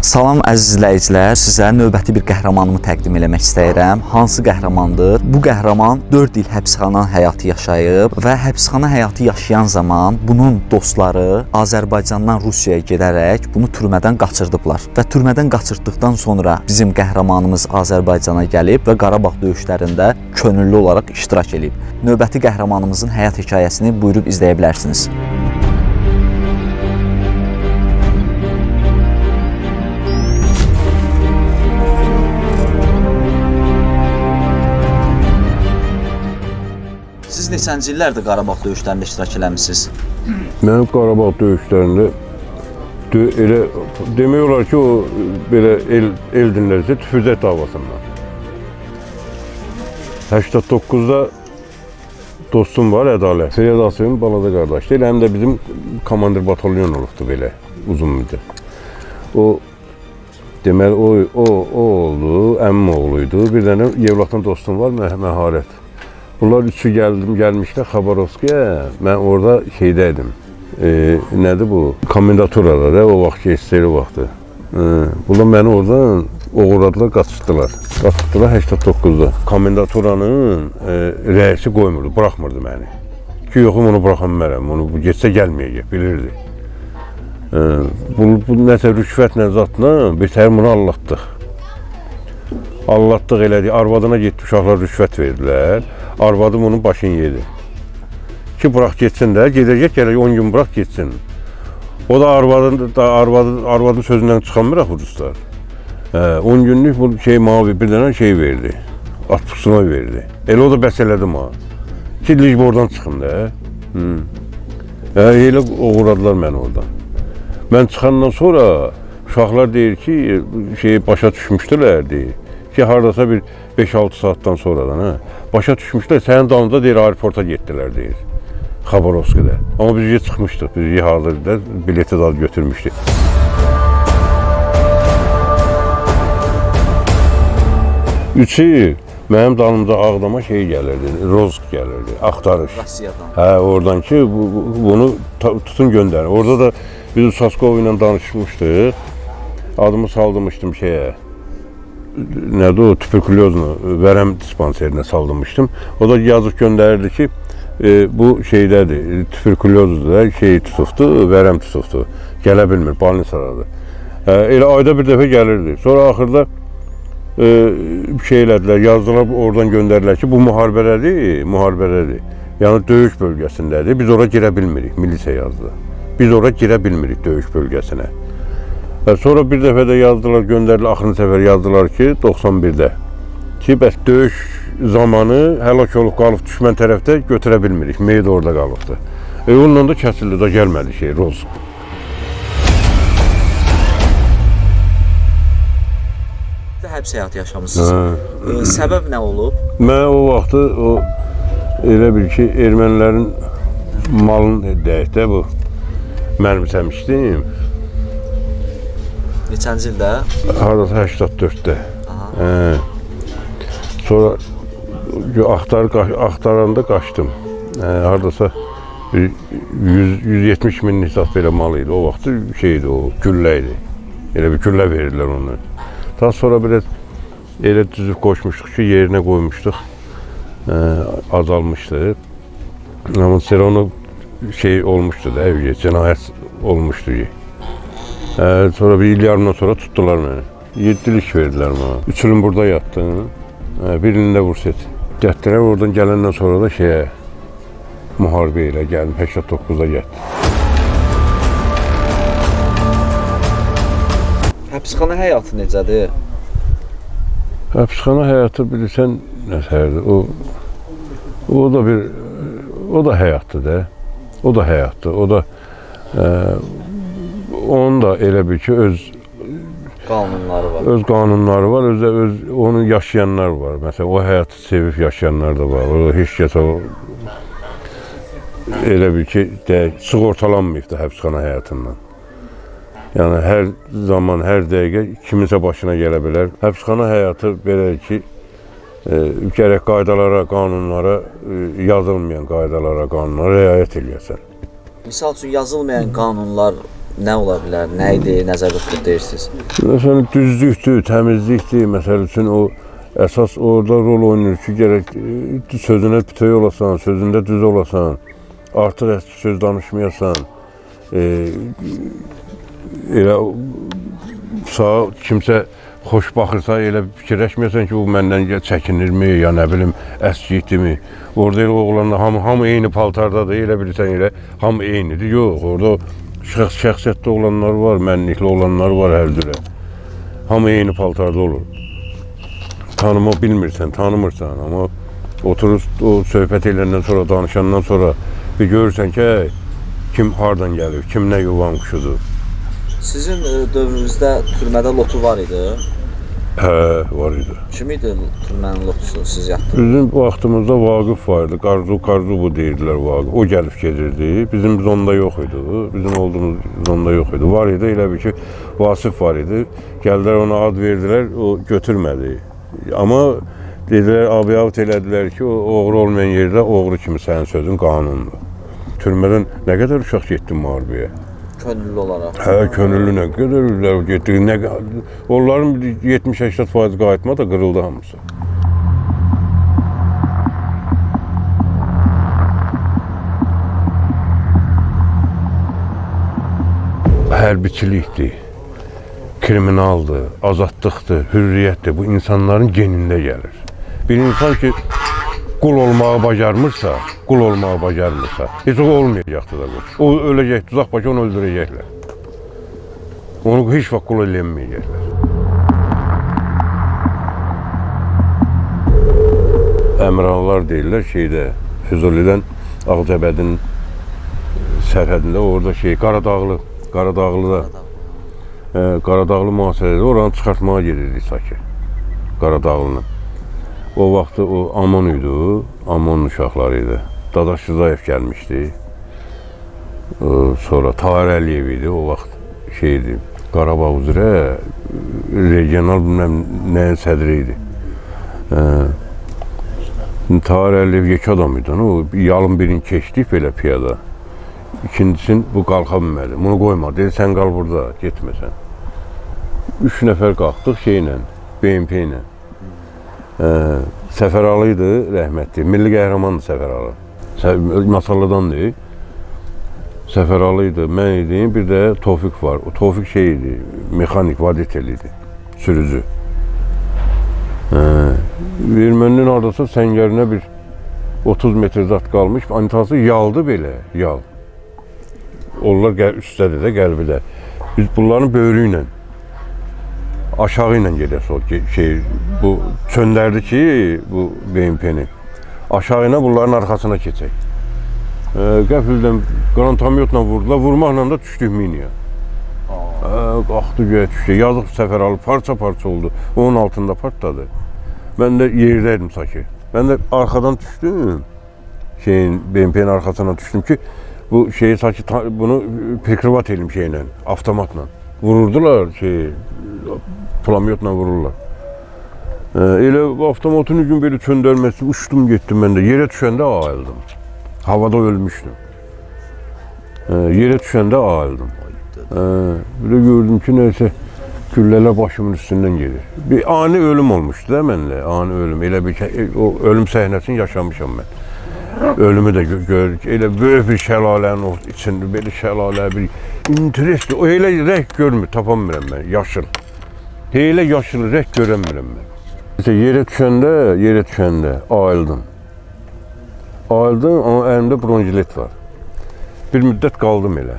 Salam əziz izləyicilər, sizə növbəti bir qəhrəmanımı təqdim eləmək istəyirəm. Hansı qəhrəmandır? Bu qəhrəman 4 il həbsxana həyatı yaşayıb və həbsxana həyatı yaşayan zaman bunun dostları Azərbaycandan Rusiyaya gedərək bunu türmədən qaçırdıblar. Və türmədən qaçırtdıqdan sonra bizim qəhrəmanımız Azərbaycana gəlib və Qarabağ döyüşlərində könüllü olaraq iştirak edib. Növbəti qəhrəmanımızın həyat hekayəsini buyurub izləyə bilərsiniz. Siz neçənci illərdir Qarabağ döyüşlərində iştirak eləmişsiniz? Mənim Qarabağ döyüşlərində elə demək olar ki, o belə el dinlərsə Tüfüzət davasından. 89-da dostum var, Ədalət. Feyyaz Asıvın balaca qardaşdır. Həm də bizim komandir batalyon olubdu belə uzun müddət. O deməli o oldu, əmmim oğluydu. Bir dənə Yevlatdan dostum var, Məharət. Bunlar üçü gəlmişlər Xabarovskaya. Mən orada şeydəydim. Nədir bu? Komendaturada da o vaxt keçdi o vaxtı. Bunlar məni oradan oğurladılar, qaçırtdılar. Qaçırtdılar 89-da. Komendaturanın rəisi qoymurdu, buraxmırdı məni. Ki, yoxum onu buraxa bilmərəm, onu getsə gəlməyəcək, bilirdi. Bu nəsə rüşvətlə zatla bir təhər bunu allatdıq. Allatdıq elədik, arvadına getdi, uşaqlar rüşvət verdilər. Arvadım onun başını yedi. Ki, bıraq getsin də, gedəcək, gələk 10 gün bıraq getsin. O da arvadın sözündən çıxanmıraq Ruslar. 10 günlük bu mavi bir dənə şey verdi, atpusuna verdi. Elə o da bəs elədim ha. Ki, licb oradan çıxım da. Elə oğurladılar məni oradan. Mən çıxandan sonra uşaqlar deyir ki, başa düşmüşdülər deyir. Ki, haradasa bir 5-6 saatdan sonradan, başa düşmüşlər, sənin dalında deyir, aeroporta getdilər deyir, Xabarovskada. Amma biz çıxmışdıq, biz hazırda bileti da götürmüşdük. Üçü mənim dalımda Ağdama şey gəlirdi, Rozq gəlirdi, axtarış. Hə, oradan ki, bunu tutun göndərin. Orada da biz Uçaskov ilə danışmışdıq, adımı saldırmışdım şeyə. Nədir o, tüberkulyozunu vərəm dispanserinə saldırmışdım. O da yazıq göndərirdi ki, bu şeydədir, tüberkulyozdur da, şey tutubdu, vərəm tutubdu. Gələ bilmir, balnisadadır. Elə ayda bir dəfə gəlirdi. Sonra axırda şey elədilər, yazdılar, oradan göndərirlər ki, bu müharibələdir. Yəni döyüş bölgəsindədir, biz ora girə bilmirik, milisiya yazdı. Biz ora girə bilmirik döyüş bölgəsinə. Sonra bir dəfə də yazdılar, göndərilir, axırıncı səfər yazdılar ki, 91-də ki, bəs döyüş zamanı həlak olub qalıb düşmən tərəfdə götürə bilmirik, meyid orada qalıbdır. Onunla da kəsildi, da gəlmədi şey, Rozq. Həbs həyatı yaşamışsınız. Səbəb nə olub? Mən o vaxtı elə bil ki, ermənilərin malını deyək də bu, mənimsəmişdim. Neçənci ildə? Haradasa 84-də. Sonra axtaranda qaçdım. Haradasa 170 min nisat belə mal idi. O vaxtı şeydi, o güllə idi. Elə bir güllə verirlər onu. Daha sonra elə düzüb qoşmuşduq ki, yerinə qoymuşduq. Azalmışdı. Amma onu şey olmuşdu da, cinayət olmuşdu ki. Sonra bir il yarımdan sonra tutdular məni. 7 ilik verdilər mənə. 3 ilin burada yatdım. Bir ilində vurset. Gətdilər, oradan gələndən sonra da şeyə, müharibə ilə gəldim, 89-da getdim. Həbsxana həyatı necədir? Həbsxana həyatı bilirsən nətərdir? O da həyatdır da. O da həyatdır. O da onun da elə bir ki, öz qanunları var. Öz qanunları var, onu yaşayanlar var. Məsələn, o həyatı sevib yaşayanlar da var. O heç kəsə elə bir ki, sığortalanmayıb da həbsxana həyatından. Yəni, hər zaman, hər dəqiqə kiminsə başına gələ bilər. Həbsxana həyatı belə ki, gərək qaydalara, qanunlara, yazılmayan qaydalara, qanunlara riayət edəsən. Misal üçün, yazılmayan qanunlar nə ola bilər, nə idi, nəzərdə tutub deyirsiniz? Məsələn, düzlükdür, təmizlikdir, məsəl üçün o əsas orada rol oynayır ki, gərək sözünə bütöy olasan, sözündə düz olasan, artıq əski söz danışmayasan, elə sağa kimsə xoş baxırsa, elə fikirləşməyəsən ki, bu məndən çəkinirmi, ya nə bilim, əskiyitimi. Orada elə oğlanlar hamı eyni paltardadır, elə bilirsən elə, hamı eynidir. Yox, orada şəxsiyyətli olanlar var, mənlikli olanlar var hər cürə. Hamı eyni paltarda olur. Tanıma bilmirsən, tanımırsan, amma oturur o söhbət eləndən sonra, danışandan sonra bir görürsən ki, kim hardan gəlir, kim nə yuvan quşudur. Sizin dövrünüzdə türmədə lotu var idi? Hə, var idi. Kim idi türmənin lotusu, siz yatdınız? Bizim vaxtımızda Vaqif vardı, Qarzu deyirlər Vaqif. O gəlib gedirdi, bizim zonda yox idi, bizim olduğumuz zonda yox idi. Var idi, elə bir ki, Vasif var idi. Gəldilər ona ad verdilər, o götürmədi. Amma dedilər, abiyavut elədilər ki, o oğru olmayan yerdə oğru kimi sənin sözün qanundur. Türmədən nə qədər uşaq getdi müharibəyə? Könüllü olaraq. Hə, könüllü nə qədər getdi. Onların 70-80% qayıtma da qırıldı hamısı. Hərbiçilikdir, kriminaldır, azadlıqdır, hürriyyətdir. Bu insanların genində gəlir. Bir insan ki, qul olmağı bacarmırsa, heç o olmayacaqdır da bu. O öləcək, tuzaq başı onu öldürəcəklər. Onu heç vaxt qul eləyənməyəcəklər. Əmranlar deyirlər şeydə, Füzulidən Ağcabədin sərhədində, orada Qaradağlıda, Qaradağlı mühasirədə oranı çıxartmağa gedirdik Saki, Qaradağlını. O vaxtı o Amon idi, Amonun uşaqları idi. Dadaş Rızayev gəlmişdi. Sonra Tahir Əliyev idi, o vaxt şeydi, Qarabağ üzrə regional bilməm nəyin sədri idi. Tahir Əliyev yekə adam idi, o yalın birini keçdik belə piyada. İkincisin bu qalxa bilmədi, bunu qoyma, dedi sən qal burada, getməsən. 3 nəfər qalxdıq şeylə, BMP ilə. Səfəralı idi rəhmətli, milli qəhrəmandır Səfəralı. Masallıdandır. Səfəralı idi, mən idim, bir də Tofiq var. O Tofiq şey idi, mexanik, vaditeli idi, sürücü. Erməninin ardasa səngərinə bir 30 metr zat qalmış, anitası yaldı belə, yal. Onlar üstədir də, qəlbidə. Biz bunların böyrü ilə, aşağı ilə gedəsə o şey, bu çöndərdi ki, bu BMP-ni. Aşağı ilə bunların arxasına keçək. Qəfildən qrantamyotla vurdular, vurmaqla da düşdük miniyə. Qalxdı göyə düşdü, yazıq Səfəralı parça-parça oldu, onun altında partladı. Mən də yerdəydim Saki. Mən də arxadan düşdüm, BMP-nin arxasına düşdüm ki, bu şeyi Saki, bunu pekrivat elim şeylə, avtomatla. Vururdular, pulamyotla vururlar. Elə avtomatın gün belə çöndərməsi, uçdum getdim mən də. Yerə düşəndə ayıldım. Havada ölmüşdüm. Yerə düşəndə ayıldım. Belə gördüm ki, neysə, güllələr başımın üstündən gedir. Bir ani ölüm olmuşdu da mənlə, ani ölüm. Elə bir o ölüm səhnəsini yaşamışam mən. Ölümü də görürük. Elə böyük bir şəlalənin içində, belə şəlalə, bir interesli. O elə rəng görmür, tapamıram mən, yaşıl. Elə yaşıl rəng görəmirəm mən. Yerə düşəndə ayıldım. Ayıldım, amma əlimdə bronzilet var. Bir müddət qaldım elə.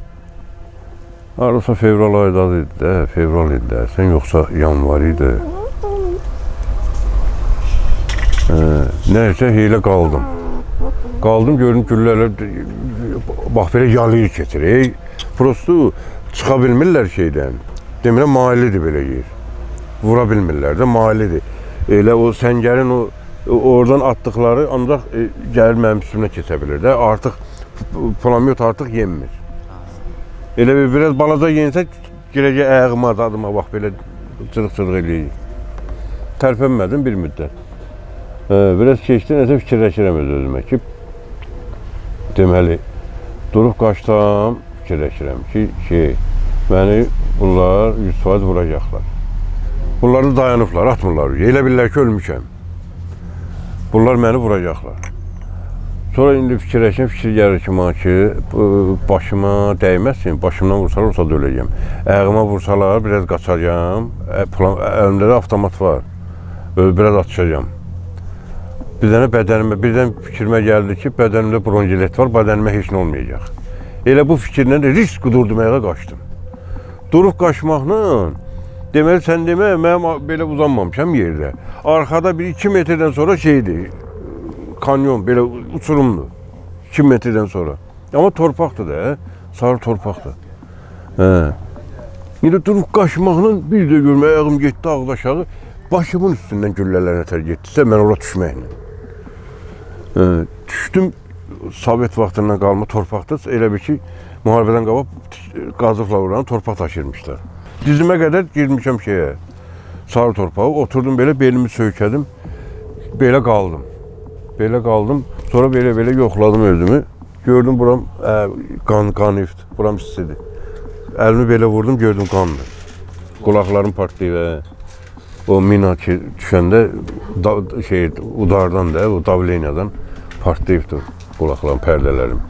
Arasa fevral aydadı idi də, fevral idi də, sən yoxsa yanvar idi. Nəysə, elə qaldım. Qaldım, gördüm güllələr, bax belə yalayır keçir. Prosto çıxa bilmirlər şeydən. Demirəm, mailidir belə yer. Vura bilmirlər də, mailidir. Elə o səngərin oradan atdıqları ancaq gəlir mənim üstümə keçə bilir də. Artıq, pulamyot artıq yenmir. Elə biraz balaca yensə, girəcək ayağıma, adıma, bax belə cırıq-cırıq eləyir. Tərpənmədim bir müddət. Biraz keçdi, nəsə fikirləşirəm öz-özümə ki, deməli, durub qaçsam, fikirləşirəm ki, məni bunlar 100% vuracaqlar. Bunlar da dayanıblar, atmırlar. Elə bilirlər ki, ölmüşəm. Bunlar məni vuracaqlar. Sonra indi fikir gəlir ki, başıma dəyməsin, başımdan vursalar, olsa da öləcəm. Ayağıma vursalar, biraz qaçacağım. Əlimdə də avtomat var. Biraz atışacağım. Bir dənə bədənimə, birdən fikrimə gəldi ki, bədənimdə bronkilit var, bədənimə heç nə olmayacaq. Elə bu fikirlə də risk qudurdumağa qaçdım. Durub qaçmaqla, deməli, sən demə, mən belə uzanmamışam yerdə. Arxada bir 2 metrdən sonra şeydir, kanyon, belə uçurumdur. 2 metrdən sonra. Amma torpaqdır da, sarı torpaqdır. İndi durub qaçmaqla bir də görmə, ayağım getdi ağız aşağı, başımın üstündən güllələr nətər getdisə, mən ora düşməklə. Düşdüm, Sovet vaxtından qalma torpaqda, elə bir ki, müharibədən qabaq qazıqla uğranı torpaq daşırmışlar. Dizimə qədər girmişəm şeyə, sarı torpağı, oturdum belə, belimi söykədim, belə qaldım. Belə qaldım, sonra belə yoxladım özümü, gördüm buram qanıftır, buram istidir. Əlimi belə vurdum, gördüm qandır. Qulaqlarım partlayıb, o mina ki, düşəndə udardan da, o davleniyadan partlayıbdır qulaqlarım, pərdələrim.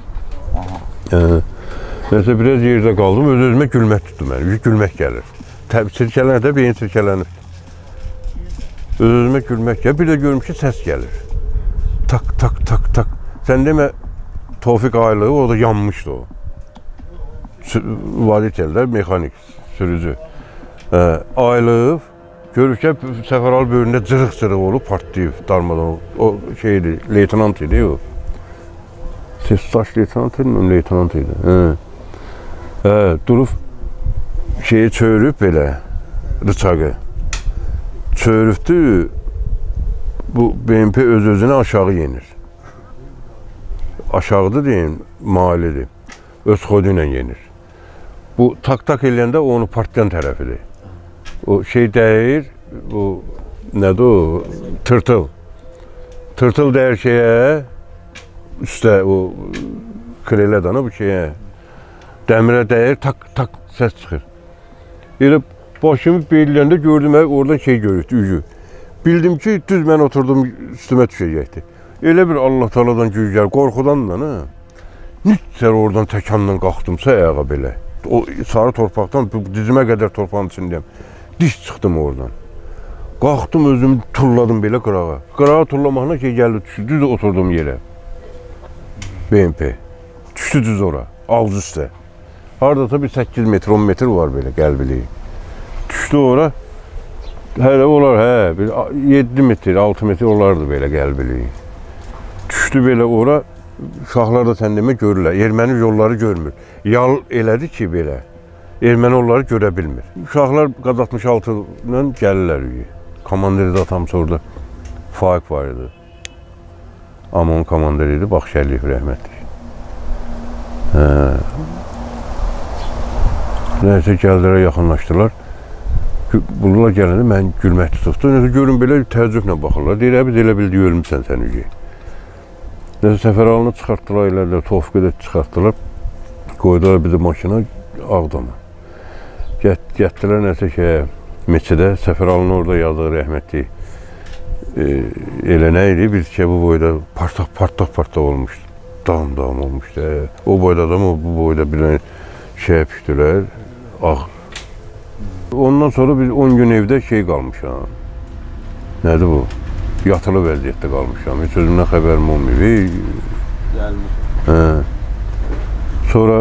Nəsə, biraz yerdə qaldım, öz-özümə gülmək tutdu məni, gülmək gəlir. Sirkələnir də, beyin sirkələnir. Öz-özümə gülmək gəlir, bir də görüm ki, səs gəlir. Tak, tak, tak, tak. Sən demə, Tofiq Aylığı, o da yanmışdı o. Vadikəllər, mexanik, sürücü. Aylığı, görür ki, Səfəral böyründə cırıq-cırıq olub, partlayıb, darmadan. O şeydi, leytenant idi o. Sestaş leytenant idi, leytenant idi. Durub, şeyi çörüb belə, rıçağı. Çörübdü, bu BMP öz-özünə aşağı yenir. Aşağıdır deyim, mailidir. Öz xodu ilə yenir. Bu tak-tak eləyəndə onu partlayan tərəfidir. O şey dəyir, o nədir o? Tırtıl. Tırtıl dəyir şeyə, üstə o kreledanı bu şeyə, dəmirə dəyir, tak-tak səs çıxır. Elə başımı belirləndə gördüm, oradan şey görürdü, ücü. Bildim ki, düz mən oturdum, üstümə düşəcəkdi. Elə bir Allah-Taaladan güc gəlir, qorxudan da, nütsər oradan təkandan qalxdımsa ayağa belə. O sarı torpaqdan, dizimə qədər torpağın içindəyəm. Diş çıxdım oradan. Qalxdım, özümü tulladım belə qırağa. Qırağa tullamaqla ki, gəldi, düşdü, düz oturduğum yerə. BMP. Düşdü düz ora, ağız üstə. Haradasa bir 8 metr, 10 metr var belə qəlbiliyi. Düşdü ora. Hələ olar, 7 metr, 6 metr olardı belə qəlbiliyi. Düşdü belə ora, uşaqlar da sən demə görürlər. Erməni yolları görmür. Yal elədi ki, belə. Erməni onları görə bilmir. Uşaqlar qaz 66 ilə gəlirlər. Komandiri də atamsa orada Faiq var idi. Amonun komandiri idi, Baxşəliyev rəhmətli. Nəysə gəldilər, yaxınlaşdılar. Bunlar gələndə mən gülmək tutubdu. Nəsə görün belə təəccüblə baxırlar. Deyir, biz elə bildik, ölmüşsən sən ücə. Nəsə Səfəralını çıxartdılar, elədirlər, Tofiqi də çıxartdılar. Qoydular bizi maşına Ağdama. Gətdilər nəsə meçədə, Səfəralını orada yazdı rəhmətli. Elə nə idi, bir ki, bu boyda partaq olmuşdu. Dağım olmuşdu. O boyda adam, bu boyda bir şeyə püşdülər, ağ. Ondan sonra biz 10 gün evdə qalmışam. Nədir bu? Yatılı vəziyyətdə qalmışam. Heç özümdən xəbərim olmuyor. Sonra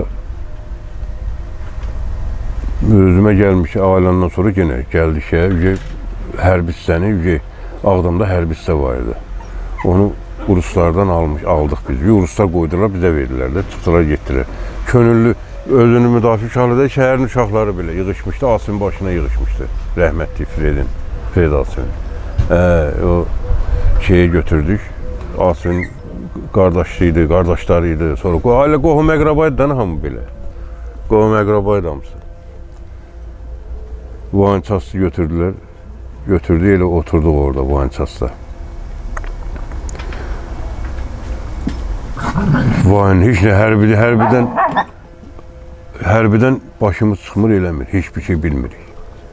özümə gəlmiş, ailəndən sonra yenə gəldi hərbi hissəni, Ağdamda hərbi hissə var idi. Onu Ruslardan aldıq biz. Ruslar qoydular, bizə verdilər də, çıxdılar, getdilər. Könüllü, özünü müdafiə uşaqlığı, şəhərin uşaqları belə yığışmışdı, Asimin başına yığışmışdı. Rəhmətli Fred Asimin. O şeyə götürdük, Asimin qardaşıydı, qardaşlarıydı. Sonra ailə qohum əqrabaydı da hamı belə. Qohum əqrabaydı hamısı. Vançası götürdülər. Götürdü, elə oturduq orada Vançasda. Vayın, heç nə, hərbidən hərbidən başımız çıxmır, eləmir, heç bir şey bilmirik.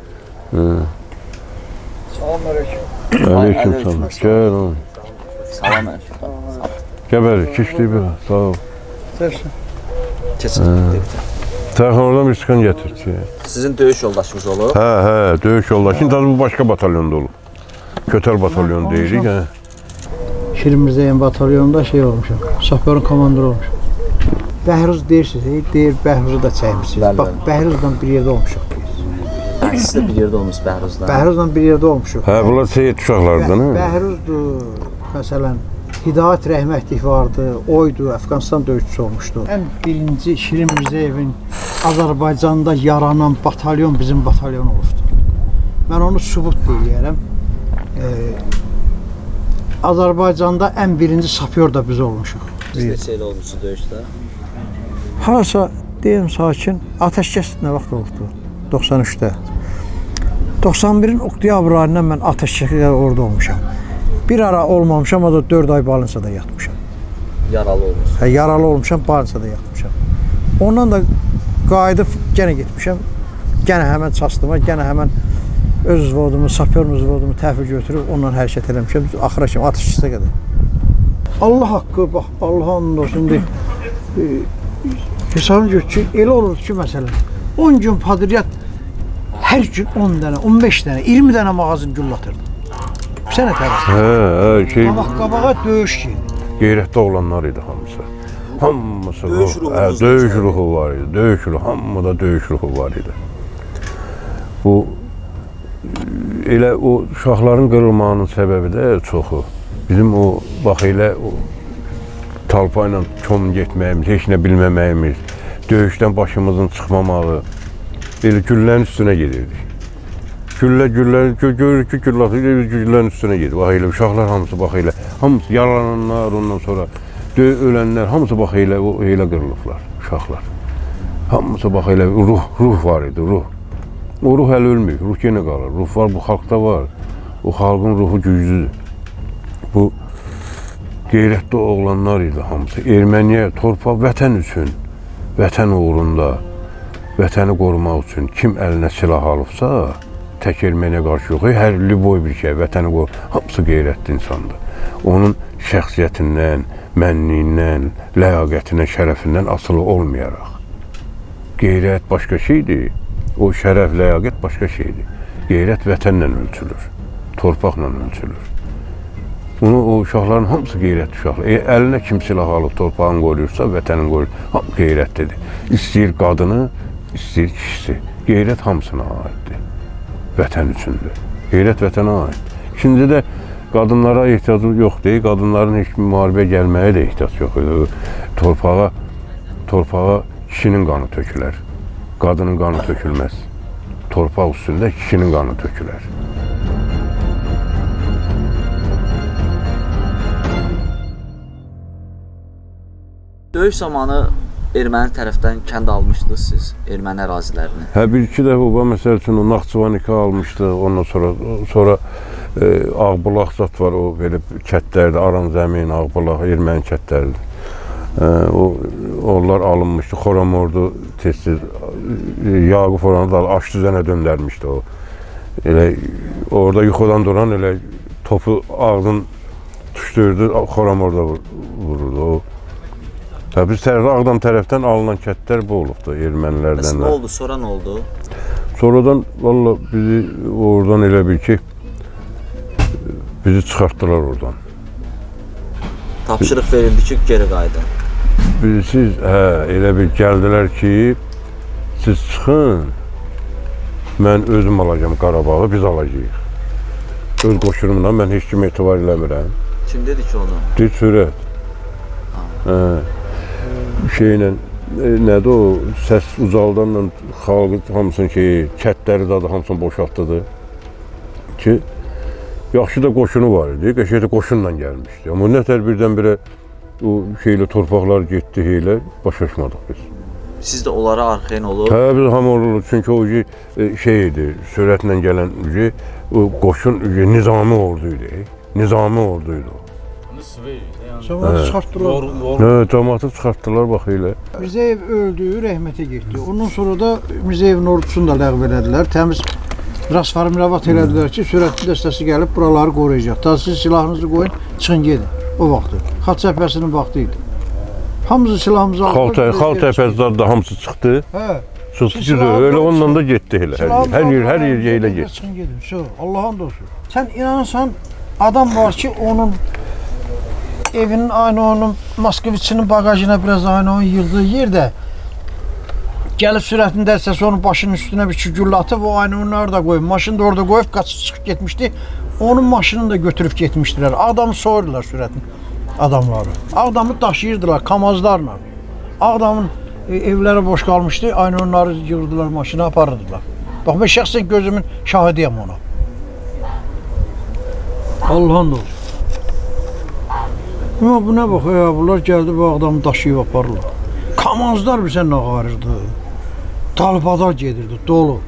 Salam aleyküm. Aleyküm salam. Gəl oğlum. Salam aleyküm. Gəbəli, keçdik bir, sağ ol. Sersin. Keçin. Tərxan oradan bir sıkan gətir ki. Sizin döyüş yoldaşınız olub? Hə, döyüş yoldaşı. Tabii bu başqa batalyonda olub. Kötəl batalyonu deyirik, hə. Şirin Mirzəyin batalyonunda şey olmuşam, Sapyorun komandoru olmuşam. Bəhruz deyirsiniz, deyir Bəhruz'u da çəkmişsiniz. Bax, Bəhruz'la bir yerdə olmuşuq biz. Siz də bir yerdə olmuş Bəhruz'la. Bəhruz'la bir yerdə olmuşuq. Hə, bunlar Seyid uşaqlardan, hə? Bəhruz'dur, məsələn, Hidayət Rəhmətlik vardı, oydu, Əfqanistan döyüşçüsü olmuşdu. Ən birinci Şirin Mirzəyevin Azərbaycanda yaranan batalyon bizim batalyon olubdu. Mən onu sübut deyirəm. Azərbaycanda ən birinci sapyor da biz olmuşuq. Siz neçə il olmuşsunuz döyüşdə? Harasa deyim sakin, ateşkəs nə vaxt olubdu? 93-də. 91-in oktyabr ayından mən ateşkəsdə orada olmuşam. Bir ara olmamışam, o da 4 ay Balinsada yatmışam. Yaralı olmuş. Hə, yaralı olmuşam, Balinsada yatmışam. Ondan da qayıdıb yenə getmişəm. Yenə həmən çastıma, yenə həmən öz vzodumu, sapyorun vzodumu təhvil götürüb ondan hərəkət eləmişəm. Axıra kimi ateşkəsə qədər. Allah haqqı, bax, Allah onun olsun deyil. Hesabın gör ki, elə olurdu ki, məsələn, 10 gün padriyyat hər gün 10 dənə, 15 dənə, 20 dənə mağazın güllatırdı. Sənə tərəsi. Hə, şey... Qabağa döyüş ki. Qeyrətdə olanlar idi hamısı. Hamısı döyüş ruhu var idi. Döyüş ruhu, hamıda döyüş ruhu var idi. Bu, elə o uşaqların qırılmağının səbəbi də çoxu. Bizim o, bax elə o talpa ilə kom getməyimiz, heç nə bilməməyimiz, döyüşdən başımızın çıxmamağı, elə güllərin üstünə gedirdik. Görürük ki, güllərin üstünə gedir. Bax elə, uşaqlar hamısı bax elə, hamısı yalananlar, ondan sonra ölənlər, hamısı bax elə, elə qırılıblar, uşaqlar. Hamısı bax elə, ruh var idi, ruh. O ruh hələ ölmür, ruh yenə qalır, ruh var, bu xalqda var. O xalqın ruhu güclüdür. Bu qeyrətli oğlanlar idi hamısı. Erməniyə, torpaq, vətən üçün, vətən uğrunda, vətəni qorumaq üçün kim əlinə silah alıbsa, tək erməniyə qarşı yox, hər liboy bir şey, vətəni qorumaq, hamısı qeyrətli insandır. Onun şəxsiyyətindən, mənliyindən, ləyaqətindən, şərəfindən asılı olmayaraq. Qeyrət başqa şeydir, o şərəf, ləyaqət başqa şeydir. Qeyrət vətənlə ölçülür, torpaqla ölçülür. Bunu o uşaqların hamısı qeyrətli uşaqlar. Əlinə kim silah alıb torpağını qoruyursa, vətənin qoruyur, hamı qeyrətlidir. İstəyir qadını, istəyir kişisi. Qeyrət hamısına aiddir, vətən üçündür. Qeyrət vətənə aid. İkinci də qadınlara ehtiyacı yox deyil, qadınların heç müharibəyə gəlməyə də ehtiyac yox idi. Torpağa kişinin qanı tökülər, qadının qanı tökülməz. Torpaq üstündə kişinin qanı tökülər. Döyüş zamanı erməni tərəfdən kənd almışdınız siz, erməni ərazilərini. Hə, bir-iki dəfə o, məsəl üçün o Naxçıvanika almışdı, ondan sonra Ağbulaq zat var, o belə kətlərdə, Aran Zəmin, Ağbulaq, erməni kətlərdir. Onlar alınmışdı, Xoramordu tez-tez, Yaqub oranı da aş düzənə döndərmişdi o. Elə orada yuxudan duran elə topu ağzın tuşdurdu, Xoramorda vururdu o. Biz Ağdam tərəfdən alınan kətlər bu olubdu, ermənilərdən. Nə oldu, sonra nə oldu? Sonradan, valla bizi oradan elə bil ki, bizi çıxartdılar oradan. Tapşırıq verildi ki, geri qayıdın. Siz, elə bil gəldilər ki, siz çıxın, mən özüm alacağım Qarabağı, biz alacağıq. Öz qoşunumla mən heç kimi etibar eləmirəm. Kim dedi ki onu? Dil sürət. Şeylə, nədir o, səs ucaldanla xalqı hamısını kətləri də hamısını boşaltdıdır ki, yaxşı da qoşunu var idi, qəşəkdə qoşunla gəlmişdi. Amma nətər birdən-birə o şeylə torpaqlar getdi, elə başlaşmadıq biz. Siz də onlara arxain olub? Hə, biz hamı olurdu, çünki o şey idi, sürətlə gələn qoşun nizami orduydu, nizami orduydu o. Cəmaatı çıxartdılar. Cəmaatı çıxartdılar bax elə. Mirzəyev öldü, rəhmətə getdi. Ondan sonra da Mirzəyevin ordusunu da ləğv elədilər. Təmiz rasfarmiravat elədilər ki, sürətli dəstəsi gəlib buraları qoruyacaq. Ta siz silahınızı qoyun, çıxın gedin. O vaxtı. Xalq cəbhəsinin vaxtı idi. Hamısı silahımızı aldı. Xalq cəbhəsində hamısı çıxdı. Hə. Çıxdı ki, elə onunla da getdi elə. Hər yer elə getdi. Çıxın gedin. Allah'ın olsun. Sən inanırsan, adam var ki, onun evinin aynı onun Moskviçinin bagajına biraz aynı onun yığdığı yerdə gəlib sürətinin dəstəsi onun başının üstünə bir güllə atıb, o aynı onu orada qoyub, maşını da orada qoyub, qaçıb çıxıb getmişdi. Onun maşını da götürüb getmişdilər. Ağdamı soyurdular sürətin adamları. Ağdamı daşıyırdılar kamazlarla. Ağdamın evləri boş qalmışdı, aynı onları yığırdılar, maşına aparırdılar. Bax, mən şəxsən gözümün şahidiyəm ona. Allah'ın olsun. Ama buna bax, ya, bunlar gəldi bu adamı daşıyıb aparırlar. Kamazlar bir sən ağarırdı. Talpadar gedirdi, dolu.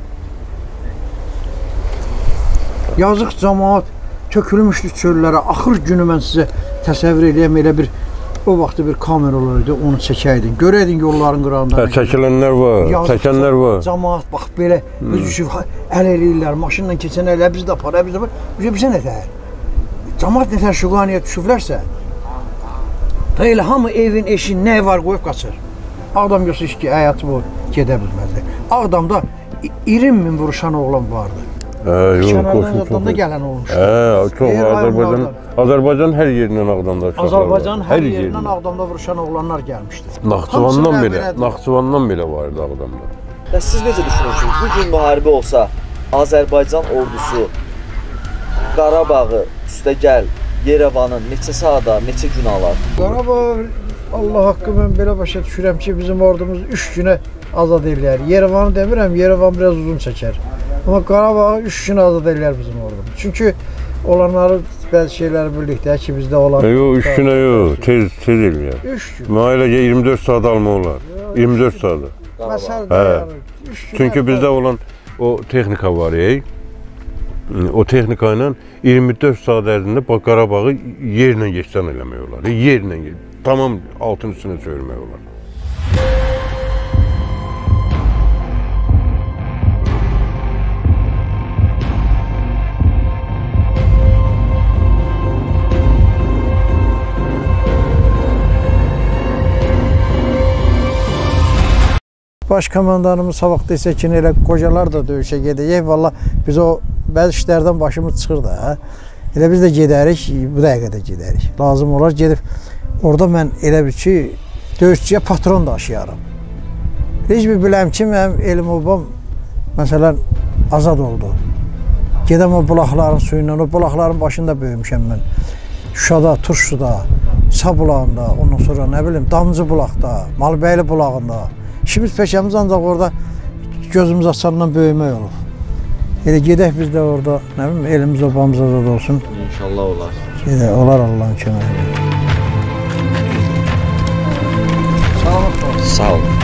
Yazıq cəmaat tökülmüşdü çöllərə. Axır günü mən sizə təsəvvür edəyəm, elə bir o vaxtı bir kamera olardı, onu çəkəydin. Görəydin yolların qırağında. Çəkilənlər var, çəkənlər var. Cəmaat bax belə özü əl eləyirlər, maşınla keçən elə biz də apar, biz də apar. Bizə nətər? Cəmaat nətər şüqaniyə düşüblərsə, elə hamı evin, eşin, nə var qoyub qaçır. Ağdam görsünüz ki, həyatı bu gedə bilməzdi. Ağdamda 20 min vuruşan oğlan vardı. Kənardan da gələn olmuşdu. Çox Azərbaycan hər yerindən Ağdamda uşaqlar var. Azərbaycan hər yerindən Ağdamda vuruşan oğlanlar gəlmişdi. Naxçıvandan belə vardı Ağdamda. Və siz necə düşünürsünüz? Bu gün müharibə olsa, Azərbaycan ordusu Qarabağı üstəgəl Yerevanın neçə saata, neçə gün alar? Qarabağ, Allah haqqı mən belə başa düşürəm ki, bizim ordumuz 3 günə azad eləyər. Yerevanı demirəm, Yerevan biraz uzun çəkər. Amma Qarabağı 3 gün azad eləyər bizim ordumuz. Çünki olanları, bəzi şeyləri birlikdə ki, bizdə olan... Yox, 3 günə yox, tez eləyər. 3 gün. Mənə elə 24 saat alma olar. 24 saat. Məsələn, çünki bizdə olan o texnika var, o texnika ilə 24 saat ərzində Qarabağı yerlə geçdən eləmək olar. Yerlə, tamam altın üstünə çörmək olar. Baş komandanımız sabah desə ki, elə qocalar da döyüşə gedəcək. Valla biz o bəzi işlərdən başımız çıxır da. Elə biz də gedərik, bu dəqiqədə gedərik. Lazım olar gedib. Orada mən elə bir ki, döyüşçüyə patron daşıyaram. Heç bir biləm ki, mənim elim obam, məsələn, azad oldu. Gedəm o bulaqların suyundan, o bulaqların başında böyümüşəm mən. Şuşada, Turşuda, İsa bulağında, ondan sonra nə bilim, Damcı bulaqda, Malbəyli bulağında. İşimiz peşəmiz ancaq orada gözümüz açandan böyümək olub. Elə gedək biz də orada, nə bilim, elimiz obamız azad olsun. İnşallah olar. Gedək, olar Allah'ın köməyi. Sağ olun.